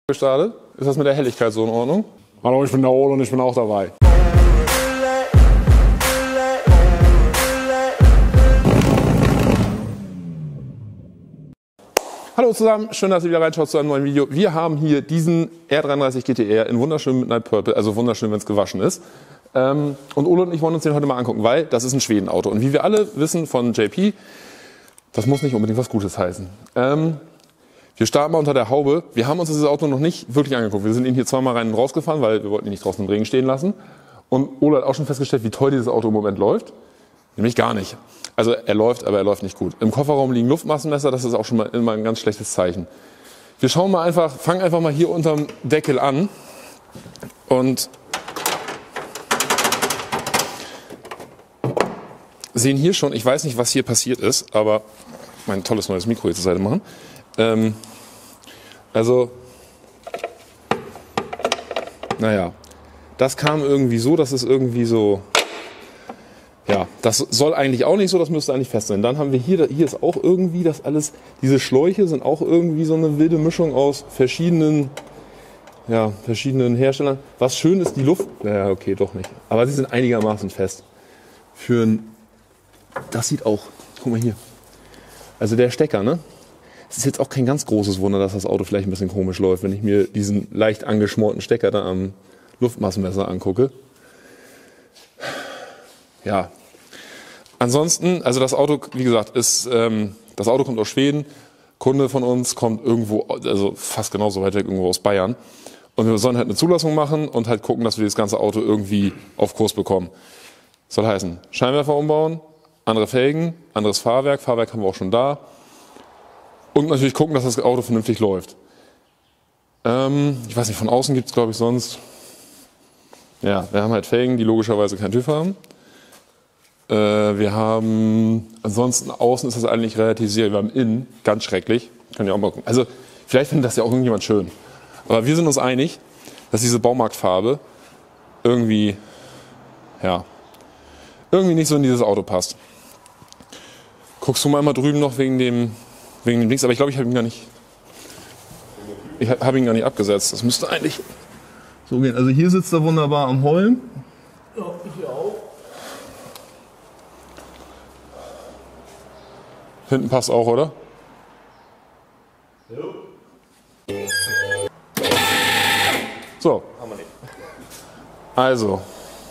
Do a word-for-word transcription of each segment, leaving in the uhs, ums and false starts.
Gestartet. Ist das mit der Helligkeit so in Ordnung? Hallo, ich bin der Ole und ich bin auch dabei. Hallo zusammen, schön, dass ihr wieder reinschaut zu einem neuen Video. Wir haben hier diesen R dreiunddreißig G T R in wunderschönem Midnight Purple, also wunderschön, wenn es gewaschen ist. Ähm, und Ole und ich wollen uns den heute mal angucken, weil das ist ein Schweden-Auto. Und wie wir alle wissen von J P, das muss nicht unbedingt was Gutes heißen. Ähm, wir starten mal unter der Haube. Wir haben uns dieses Auto noch nicht wirklich angeguckt. Wir sind ihn hier zweimal rein und raus gefahren, weil wir wollten ihn nicht draußen im Regen stehen lassen. Und Ole hat auch schon festgestellt, wie toll dieses Auto im Moment läuft. Nämlich gar nicht. Also er läuft, aber er läuft nicht gut. Im Kofferraum liegen Luftmassenmesser, das ist auch schon mal immer ein ganz schlechtes Zeichen. Wir schauen mal einfach, fangen einfach mal hier unterm Deckel an und sehen hier schon, ich weiß nicht, was hier passiert ist, aber mein tolles neues Mikro hier zur Seite machen. Ähm, also, naja, das kam irgendwie so, dass es irgendwie so... Ja, das soll eigentlich auch nicht so, das müsste eigentlich fest sein. Dann haben wir hier, hier ist auch irgendwie das alles, diese Schläuche sind auch irgendwie so eine wilde Mischung aus verschiedenen, ja, verschiedenen Herstellern. Was schön ist, die Luft, naja, okay, doch nicht. Aber sie sind einigermaßen fest. Für ein, das sieht auch, guck mal hier. Also der Stecker, ne? Es ist jetzt auch kein ganz großes Wunder, dass das Auto vielleicht ein bisschen komisch läuft, wenn ich mir diesen leicht angeschmorten Stecker da am Luftmassenmesser angucke. Ja. Ansonsten, also das Auto, wie gesagt, ist, ähm, das Auto kommt aus Schweden. Kunde von uns kommt irgendwo, also fast genauso weit weg, irgendwo aus Bayern. Und wir sollen halt eine Zulassung machen und halt gucken, dass wir das ganze Auto irgendwie auf Kurs bekommen. Soll heißen, Scheinwerfer umbauen, andere Felgen, anderes Fahrwerk. Fahrwerk haben wir auch schon da. Und natürlich gucken, dass das Auto vernünftig läuft. Ähm, ich weiß nicht, von außen gibt es, glaube ich, sonst... Ja, wir haben halt Felgen, die logischerweise keinen TÜV haben. Wir haben, ansonsten außen ist das eigentlich relativ sehr, wir haben innen, ganz schrecklich, könnt ihr auch mal gucken. Also vielleicht findet das ja auch irgendjemand schön. Aber wir sind uns einig, dass diese Baumarktfarbe irgendwie, ja, irgendwie nicht so in dieses Auto passt. Guckst du mal immer drüben noch wegen dem, wegen dem Dings, aber ich glaube, ich habe ihn gar nicht, ich habe ihn gar nicht abgesetzt. Das müsste eigentlich so gehen. Also hier sitzt er wunderbar am Holm. Ja, hier auch. Hinten passt auch, oder? Jo. So. Haben wir nicht. Also.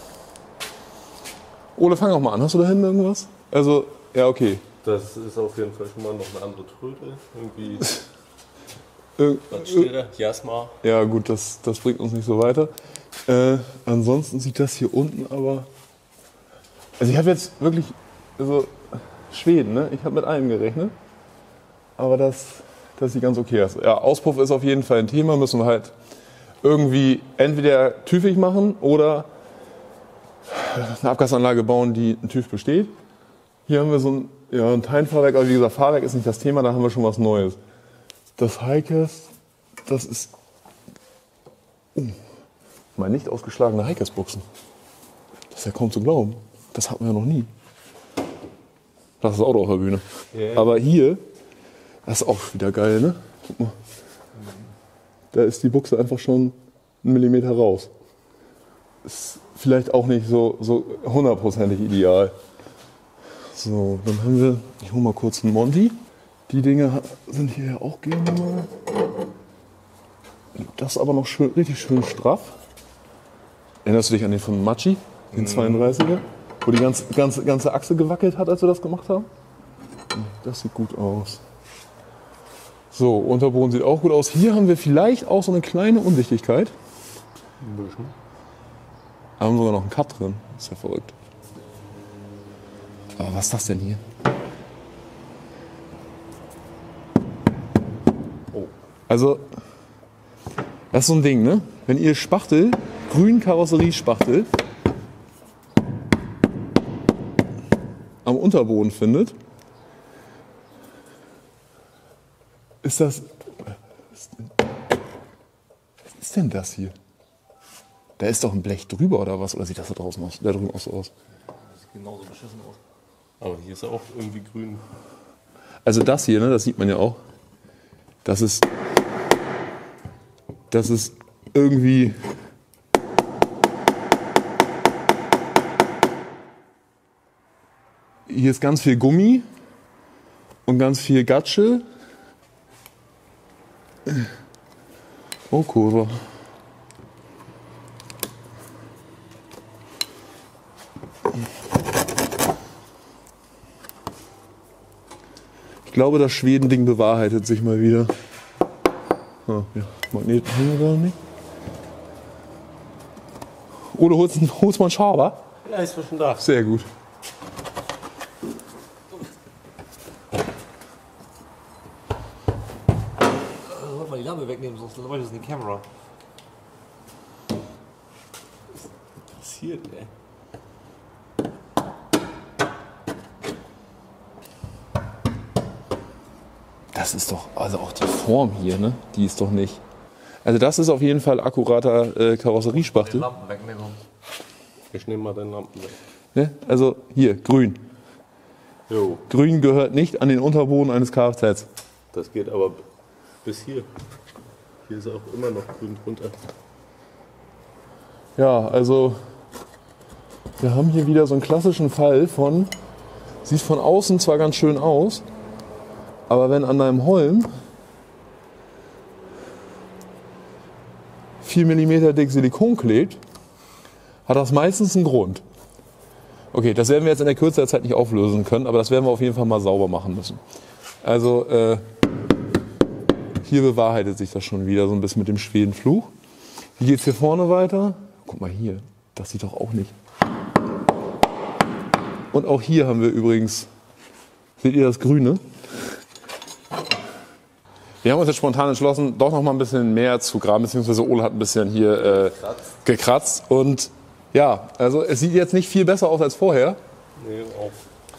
Ole, fang auch mal an. Hast du da hinten irgendwas? Also, ja, okay. Das ist auf jeden Fall schon mal noch eine andere Tröte. Irgendwie. Ir Was steht da? Jasma. Ja, gut, das, das bringt uns nicht so weiter. Äh, ansonsten sieht das hier unten aber. Also, ich habe jetzt wirklich. Also, Schweden, ne? Ich habe mit allem gerechnet, aber das, das sieht ganz okay aus. Ja, Auspuff ist auf jeden Fall ein Thema, müssen wir halt irgendwie entweder TÜVig machen oder eine Abgasanlage bauen, die ein TÜV besteht. Hier haben wir so ein, ja, ein Teilenfahrwerk, aber wie gesagt, Fahrwerk ist nicht das Thema, da haben wir schon was Neues. Das Heikes, das ist oh, mal nicht ausgeschlagene Heikes-Buchsen. Das ist ja kaum zu glauben, das hatten wir ja noch nie. Das ist das Auto auf der Bühne. Yeah. Aber hier, das ist auch wieder geil, ne? Guck mal. Da ist die Buchse einfach schon einen Millimeter raus. Ist vielleicht auch nicht so, so hundertprozentig ideal. So, dann haben wir, ich hole mal kurz einen Monty. Die Dinge sind hier ja auch gerne mal. Das ist aber noch schön, richtig schön straff. Erinnerst du dich an den von Machi, den zweiunddreißiger? Wo die ganze, ganze, ganze Achse gewackelt hat, als wir das gemacht haben. Das sieht gut aus. So, Unterboden sieht auch gut aus. Hier haben wir vielleicht auch so eine kleine Undichtigkeit. Ein bisschen. Da haben wir sogar noch einen Cut drin. Das ist ja verrückt. Aber was ist das denn hier? Oh. Also, das ist so ein Ding, ne? Wenn ihr Spachtel, grünen Karosseriespachtel, am Unterboden findet, ist das. Was ist denn das hier? Da ist doch ein Blech drüber oder was? Oder sieht das da draußen aus? Da drüben auch so aus? Das sieht genauso beschissen aus. Aber hier ist er auch irgendwie grün. Also das hier, ne, das sieht man ja auch. Das ist Das ist irgendwie... Hier ist ganz viel Gummi und ganz viel Gatsche. Oh, Kurve. Ich glaube, das Schweden-Ding bewahrheitet sich mal wieder. Ah, ja. Magneten haben wir gar nicht. Oder holst du holst mal einen Schaber? Ja, ist schon da. Sehr gut. Sollte mal die Lampe wegnehmen, sonst leuchtet es in die Kamera. Was passiert, ey? Das ist doch, also auch die Form hier, ne? Die ist doch nicht. Also das ist auf jeden Fall akkurater äh, Karosseriespachtel. Lampen wegnehmen. Ich nehme mal den Lampen weg. Ne? Also hier, grün. Jo. Grün gehört nicht an den Unterboden eines Kfz. Das geht aber bis hier. Hier ist auch immer noch grün drunter. Ja, also wir haben hier wieder so einen klassischen Fall von, sieht von außen zwar ganz schön aus, aber wenn an deinem Holm vier Millimeter dick Silikon klebt, hat das meistens einen Grund. Okay, das werden wir jetzt in der Kürze der Zeit nicht auflösen können, aber das werden wir auf jeden Fall mal sauber machen müssen. Also äh, hier bewahrheitet sich das schon wieder so ein bisschen mit dem Schwedenfluch. Wie geht es hier vorne weiter? Guck mal hier, das sieht doch auch nicht. Und auch hier haben wir übrigens, seht ihr das Grüne? Wir haben uns jetzt spontan entschlossen, doch noch mal ein bisschen mehr zu graben, beziehungsweise Ole hat ein bisschen hier äh, gekratzt. Und ja, also es sieht jetzt nicht viel besser aus als vorher. Nee, auch.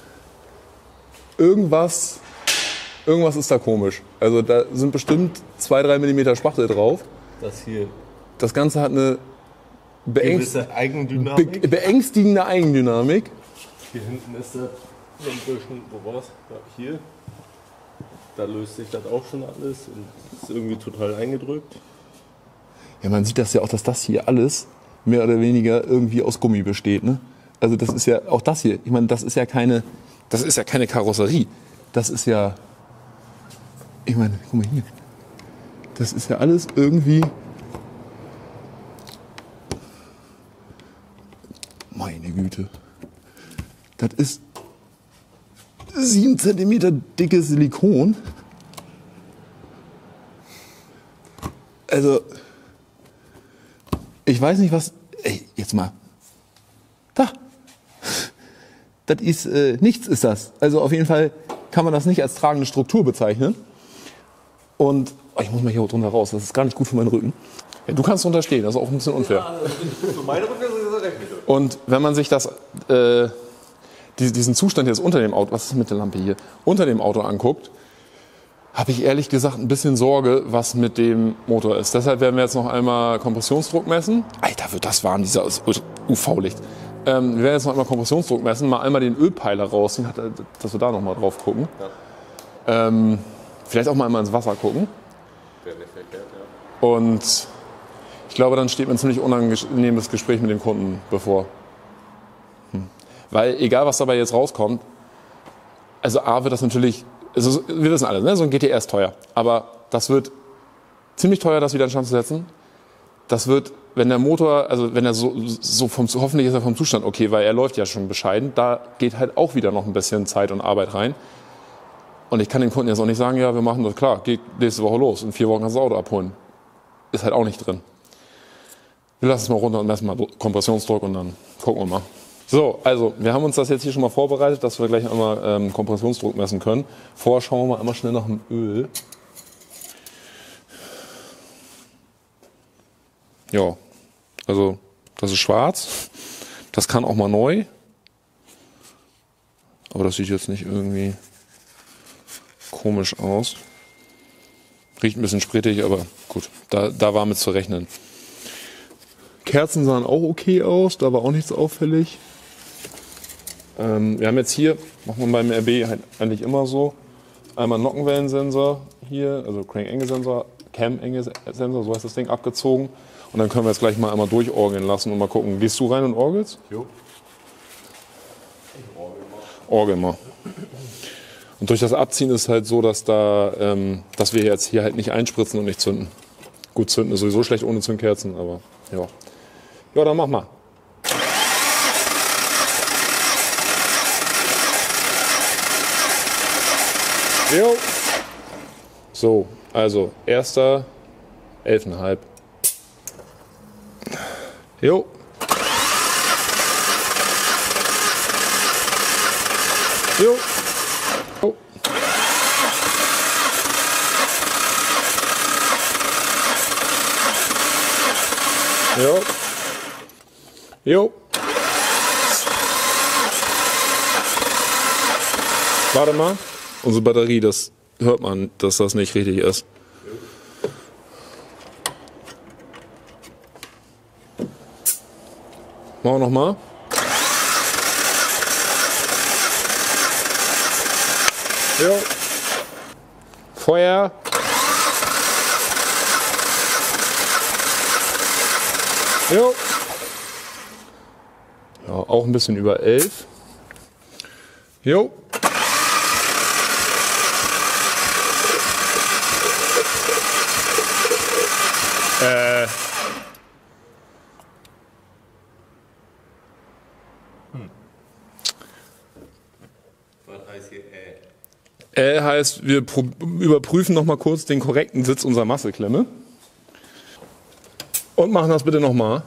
Irgendwas, irgendwas ist da komisch. Also da sind bestimmt zwei, drei Millimeter Spachtel drauf. Das hier. Das Ganze hat eine beängst Gewisse Eigendynamik. be beängstigende Eigendynamik. Hier hinten ist das so ein bisschen, wo war's? Ja, hier. Da löst sich das auch schon alles und ist irgendwie total eingedrückt. Ja, man sieht das ja auch, dass das hier alles mehr oder weniger irgendwie aus Gummi besteht. Ne? Also das ist ja auch das hier. Ich meine, das ist ja keine, das ist ja keine Karosserie. Das ist ja, ich meine, guck mal hier. Das ist ja alles irgendwie. Meine Güte. Das ist sieben Zentimeter dickes Silikon. Also, ich weiß nicht, was. Ey, jetzt mal. Da. Das ist äh, nichts, ist das. Also auf jeden Fall kann man das nicht als tragende Struktur bezeichnen. Und oh, ich muss mal hier drunter raus. Das ist gar nicht gut für meinen Rücken. Ja, du kannst drunter stehen. Das ist auch ein bisschen unfair. Ja, für meine Rücken ist es recht. Und wenn man sich das, äh, diesen Zustand jetzt unter dem Auto, was ist mit der Lampe hier, unter dem Auto anguckt, habe ich ehrlich gesagt ein bisschen Sorge, was mit dem Motor ist. Deshalb werden wir jetzt noch einmal Kompressionsdruck messen. Alter, wird das warm, dieser U V-Licht. Ähm, wir werden jetzt noch einmal Kompressionsdruck messen, mal einmal den Ölpeiler rausziehen, dass wir da noch mal drauf gucken. Ja. Ähm, vielleicht auch mal einmal ins Wasser gucken. Wäre nicht verkehrt, ja. Und ich glaube, dann steht mir ein ziemlich unangenehmes Gespräch mit dem Kunden bevor. Hm. Weil egal, was dabei jetzt rauskommt, also A wird das natürlich, also wir wissen alle, ne? So ein G T R ist teuer. Aber das wird ziemlich teuer, das wieder in Stand zu setzen. Das wird, wenn der Motor, also wenn er so, so vom, hoffentlich ist er vom Zustand okay, weil er läuft ja schon bescheiden, da geht halt auch wieder noch ein bisschen Zeit und Arbeit rein. Und ich kann dem Kunden jetzt auch nicht sagen, ja, wir machen das, klar, geht nächste Woche los, in vier Wochen kannst du das Auto abholen. Ist halt auch nicht drin. Wir lassen es mal runter und messen mal Kompressionsdruck und dann gucken wir mal. So, also wir haben uns das jetzt hier schon mal vorbereitet, dass wir gleich einmal ähm, Kompressionsdruck messen können. Vorher schauen wir mal einmal schnell nach dem Öl. Ja, also das ist schwarz. Das kann auch mal neu. Aber das sieht jetzt nicht irgendwie komisch aus. Riecht ein bisschen sprittig, aber gut, da, da war mit zu rechnen. Kerzen sahen auch okay aus, da war auch nichts auffällig. Ähm, wir haben jetzt hier, machen wir beim R B halt eigentlich immer so, einmal Nockenwellensensor hier, also Crank-Angle-Sensor, Cam-Enge-Sensor, so heißt das Ding, abgezogen. Und dann können wir jetzt gleich mal einmal durchorgeln lassen und mal gucken. Gehst du rein und orgelst? Jo. Ich orgel mal. Orgel mal. Und durch das Abziehen ist halt so, dass, da, ähm, dass wir jetzt hier halt nicht einspritzen und nicht zünden. Gut, zünden ist sowieso schlecht ohne Zündkerzen, aber ja. Ja, dann mach mal. Jo. So, also erster elf Komma fünf. Jo. Jo. Jo. Jo. Jo. Warte mal. Unsere Batterie, das hört man, dass das nicht richtig ist. Machen wir nochmal. Jo. Feuer. Jo. Ja, auch ein bisschen über elf. Jo. Äh. Hm. Was heißt hier Äh? Äh heißt, wir überprüfen noch mal kurz den korrekten Sitz unserer Masseklemme. Und machen das bitte noch mal.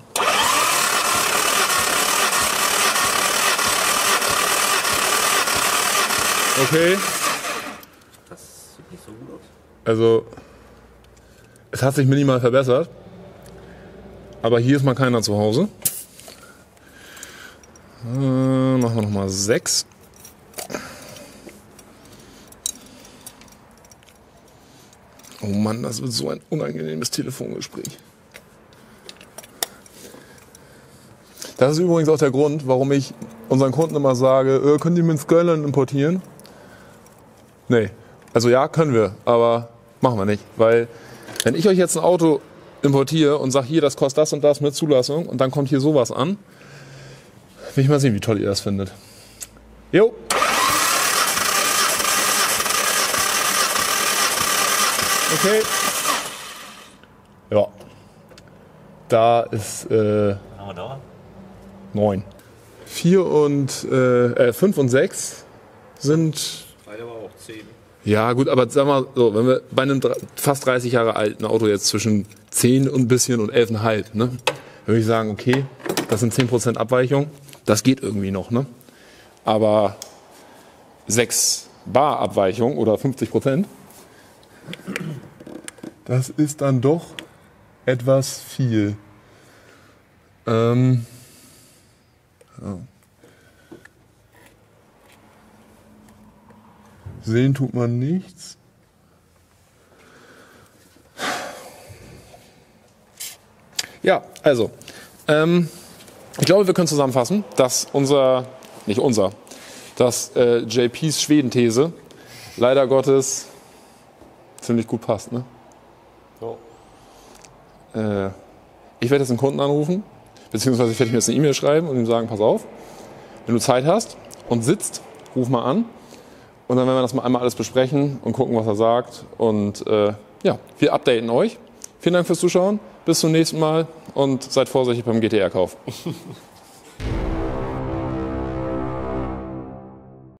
Okay. Das sieht nicht so gut aus. Also, es hat sich minimal verbessert. Aber hier ist mal keiner zu Hause. Äh, machen wir noch mal sechs. Oh Mann, das wird so ein unangenehmes Telefongespräch. Das ist übrigens auch der Grund, warum ich unseren Kunden immer sage, äh, können die mit Skyline importieren? Nee. Also ja, können wir, aber machen wir nicht. Weil wenn ich euch jetzt ein Auto importiere und sage, hier, das kostet das und das mit Zulassung und dann kommt hier sowas an, will ich mal sehen, wie toll ihr das findet. Jo. Okay. Ja. Da ist äh, neun. Vier und äh, fünf und sechs sind. Beide war auch zehn. Ja, gut, aber sagen wir so, wenn wir bei einem fast dreißig Jahre alten Auto jetzt zwischen zehn und ein bisschen und elf Komma fünf, ne, würde ich sagen, okay, das sind zehn Prozent Abweichung, das geht irgendwie noch, ne? Aber sechs Bar Abweichung oder fünfzig Prozent, das ist dann doch etwas viel. Ähm, ja. Sehen tut man nichts. Ja, also, ähm, ich glaube, wir können zusammenfassen, dass unser, nicht unser, dass äh, J Ps Schweden-These leider Gottes ziemlich gut passt, ne? So. Äh, ich werde jetzt einen Kunden anrufen, beziehungsweise ich werde ihm jetzt eine E-Mail schreiben und ihm sagen, pass auf, wenn du Zeit hast und sitzt, ruf mal an. Und dann werden wir das mal einmal alles besprechen und gucken, was er sagt. Und äh, ja, wir updaten euch. Vielen Dank fürs Zuschauen. Bis zum nächsten Mal und seid vorsichtig beim G T R-Kauf.